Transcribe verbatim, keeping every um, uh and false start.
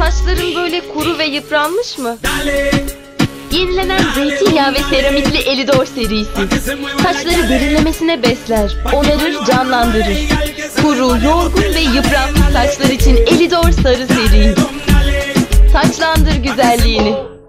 Saçların böyle kuru ve yıpranmış mı? Yenilenen zeytinyağı ve seramitli Elidor serisi. Saçları derinlemesine besler, onarır, canlandırır. Kuru, yorgun ve yıpranmış saçlar için Elidor sarı seri. Saçlandır güzelliğini.